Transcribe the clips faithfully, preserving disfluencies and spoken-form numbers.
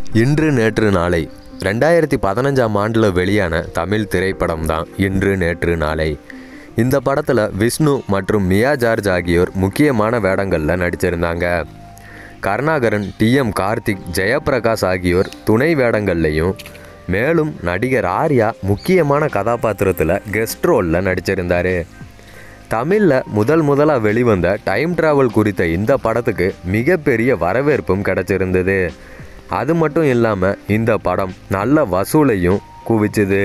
இன்று நேற்று நாளை ரெண்டாயிரத்தி பதினஞ்சாம் ஆண்டில் வெளியான தமிழ் திரைப்படம் தான் இன்று நேற்று நாளை. இந்த படத்தில் விஷ்ணு மற்றும் மியா ஜார்ஜ் ஆகியோர் முக்கியமான வேடங்களில் நடிச்சிருந்தாங்க. கருணாகரன், டி எம் கார்த்திக், ஜெயபிரகாஷ் ஆகியோர் துணை வேடங்கள்லையும், மேலும் நடிகர் ஆர்யா முக்கியமான கதாபாத்திரத்தில் கெஸ்ட் ரோலில் நடிச்சிருந்தார். தமிழில் முதல் முதலாக வெளிவந்த டைம் டிராவல் குறித்த இந்த படத்துக்கு மிகப்பெரிய வரவேற்பும் கிடச்சிருந்தது. அது மட்டும் இல்லாமல் இந்த படம் நல்ல வசூலையும் குவிச்சுது.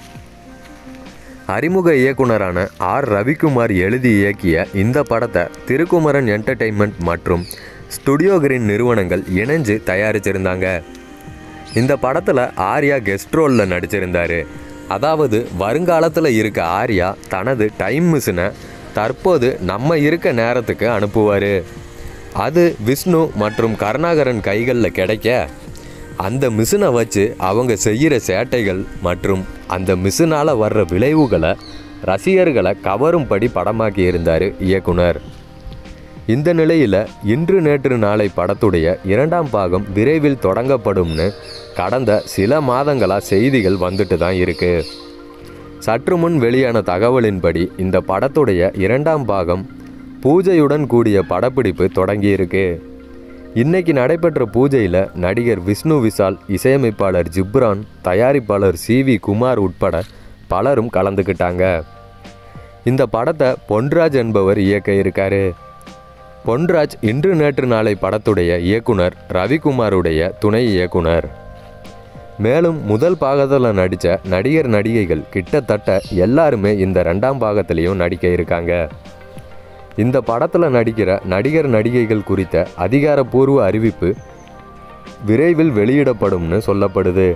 அறிமுக இயக்குனரான ஆர் ரவிக்குமார் எழுதி இயக்கிய இந்த படத்தை திருக்குமரன் என்டர்டெயின்மெண்ட் மற்றும் ஸ்டுடியோ கிரீன் நிறுவனங்கள் இணைஞ்சு தயாரிச்சிருந்தாங்க. இந்த படத்தில் ஆர்யா கெஸ்ட் ரோலில் நடிச்சிருந்தார். அதாவது வருங்காலத்தில் இருக்க ஆர்யா தனது டைம் மிஷினை தற்போது நம்ம இருக்க நேரத்துக்கு அனுப்புவார். அது விஷ்ணு மற்றும் கருணாகரன் கைகளில் கிடைக்க, அந்த மிஷினை வச்சு அவங்க செய்கிற சேட்டைகள் மற்றும் அந்த மிஷினால் வர்ற விளைவுகளை ரசிகர்களை கவரும்படி படமாக்கி இருந்தார் இயக்குனர். இந்த நிலையில் இன்று நேற்று நாளை படத்துடைய இரண்டாம் பாகம் விரைவில் தொடங்கப்படும்னு கடந்த சில மாதங்களாக செய்திகள் வந்துட்டு தான் இருக்குது. சற்று முன் வெளியான தகவலின்படி இந்த படத்துடைய இரண்டாம் பாகம் பூஜையுடன் கூடிய படப்பிடிப்பு தொடங்கியிருக்கு. இன்னைக்கு நடைபெற்ற பூஜையில் நடிகர் விஷ்ணு விஷால், இசையமைப்பாளர் ஜிப்ரான், தயாரிப்பாளர் சி வி குமார் உட்பட பலரும் கலந்துக்கிட்டாங்க. இந்த படத்தை பொன்ராஜ் என்பவர் இயக்க இருக்காரு. பொன்ராஜ் இன்று நேற்று நாளை படத்துடைய இயக்குனர் ரவிக்குமாருடைய துணை இயக்குனர். மேலும் முதல் பாகத்தில் நடித்த நடிகர் நடிகைகள் கிட்டத்தட்ட எல்லாருமே இந்த ரெண்டாம் பாகத்திலையும் நடிக்க இருக்காங்க. இந்த படத்தில் நடிக்கிற நடிகர் நடிகைகள் குறித்த அதிகாரப்பூர்வ அறிவிப்பு விரைவில் வெளியிடப்படும்னு சொல்லப்படுது.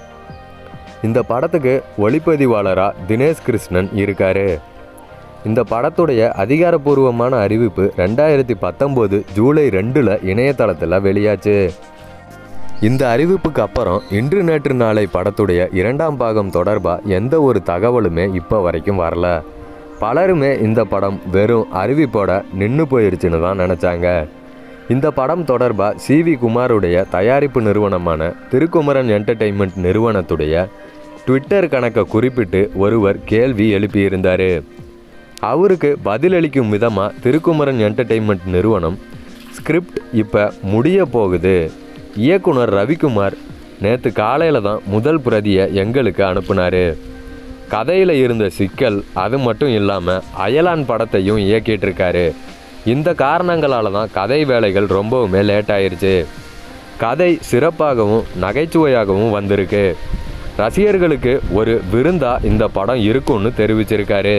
இந்த படத்துக்கு ஒளிப்பதிவாளராக தினேஷ் கிருஷ்ணன் இருக்காரு. இந்த படத்துடைய அதிகாரப்பூர்வமான அறிவிப்பு ரெண்டாயிரத்தி பத்தொம்போது ஜூலை ரெண்டில் இணையதளத்தில் வெளியாச்சு. இந்த அறிவிப்புக்கு அப்புறம் இன்று நேற்று நாளை படத்துடைய இரண்டாம் பாகம் தொடர்பாக எந்த ஒரு தகவலுமே இப்போ வரைக்கும் வரல. பலருமே இந்த படம் வெறும் அறிவிப்போட நின்று போயிருச்சுன்னு தான் நினச்சாங்க. இந்த படம் தொடர்பாக சி வி குமாருடைய தயாரிப்பு நிறுவனமான திருக்குமரன் என்டர்டெயின்மெண்ட் நிறுவனத்துடைய ட்விட்டர் கணக்கை குறிப்பிட்டு ஒருவர் கேள்வி எழுப்பியிருந்தார். அவருக்கு பதிலளிக்கும் விதமாக திருக்குமரன் என்டர்டெயின்மெண்ட் நிறுவனம், ஸ்கிரிப்ட் இப்போ முடிய போகுது, இயக்குனர் ரவிக்குமார் நேற்று காலையில் தான் முதல் பிரதியை எங்களுக்கு அனுப்புனார். கதையில் இருந்த சிக்கல், அது மட்டும் இல்லாமல் அயலான் படத்தையும் இயக்கிட்டுருக்காரு. இந்த காரணங்களால் தான் கதை வேலைகள் ரொம்பவுமே லேட் ஆயிடுச்சு. கதை சிறப்பாகவும் நகைச்சுவையாகவும் வந்திருக்கு. ரசிகர்களுக்கு ஒரு விருந்தாக இந்த படம் இருக்கும்னு தெரிவிச்சிருக்காரு.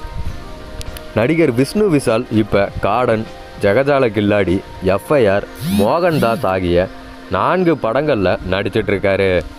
நடிகர் விஷ்ணு விஷால் இப்போ Kaadan, Jagajaala Killadi, F I R, Mohandas ஆகிய நான்கு படங்களில் நடிச்சிட்ருக்காரு.